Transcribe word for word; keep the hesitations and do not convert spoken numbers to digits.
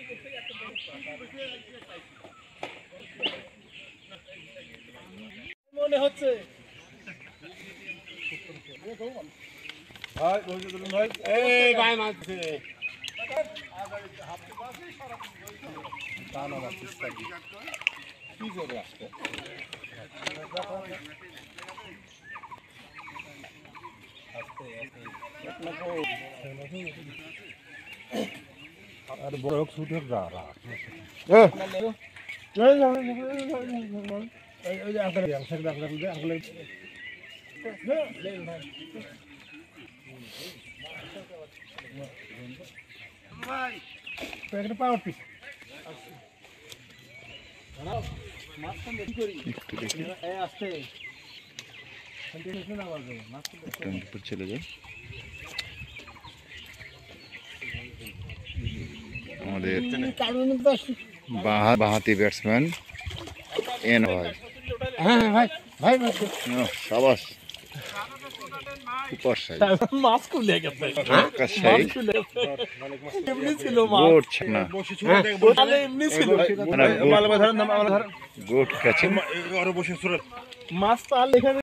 মনে হচ্ছে ভাই ভাই এই ভাই মারছে টানা মারছে কি করে আসছে আর বড় ছুটে যা রা এ এই এই আঙ্কেল আঙ্কেল আঙ্কেল আঙ্কেল ভাই একটা পাওয়ার পিস দাঁড়াও মাছটা বেশি করি এই আসছে কন্টিনিউশন আওয়াজ হবে মাছটা উপর চলে যায় আমাদের বাঁহাতি ব্যাটসম্যান এন ভাই হ্যাঁ ভাই ভাই শাবাশ সুপার সাইজ মাছ খুলে গেছে মাছ খুলে গেছে এমনি ছিল মাছ গুড না তাহলে এমনি ছিল মাল ধরেন মাল ধরেন গুড ক্যাচিং আরো বসে সুরত মাছ তাহলে এখানে